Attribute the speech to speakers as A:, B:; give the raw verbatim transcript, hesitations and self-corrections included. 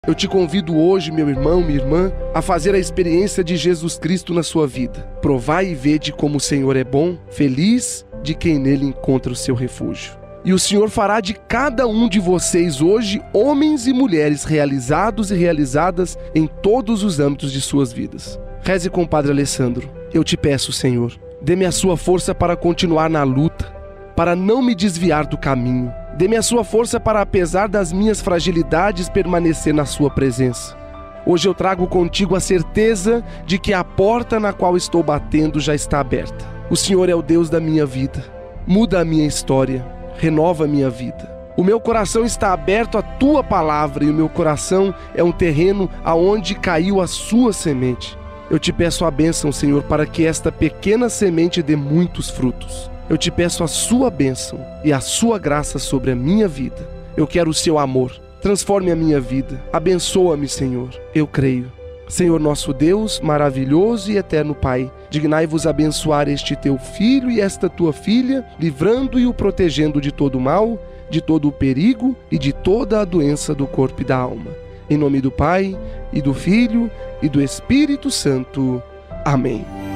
A: Eu te convido hoje, meu irmão, minha irmã, a fazer a experiência de Jesus Cristo na sua vida. Provai e vede como o Senhor é bom, feliz de quem nele encontra o seu refúgio. E o Senhor fará de cada um de vocês hoje homens e mulheres realizados e realizadas em todos os âmbitos de suas vidas. Reze com o Padre Alessandro. Eu te peço, Senhor, dê-me a sua força para continuar na luta, para não me desviar do caminho. Dê-me a sua força para, apesar das minhas fragilidades, permanecer na sua presença. Hoje eu trago contigo a certeza de que a porta na qual estou batendo já está aberta. O Senhor é o Deus da minha vida. Muda a minha história, renova a minha vida. O meu coração está aberto à tua palavra e o meu coração é um terreno aonde caiu a sua semente. Eu te peço a bênção, Senhor, para que esta pequena semente dê muitos frutos. Eu te peço a sua bênção e a sua graça sobre a minha vida. Eu quero o seu amor. Transforme a minha vida. Abençoa-me, Senhor. Eu creio. Senhor nosso Deus, maravilhoso e eterno Pai, dignai-vos abençoar este teu filho e esta tua filha, livrando e o protegendo de todo o mal, de todo o perigo e de toda a doença do corpo e da alma. Em nome do Pai, e do Filho, e do Espírito Santo. Amém.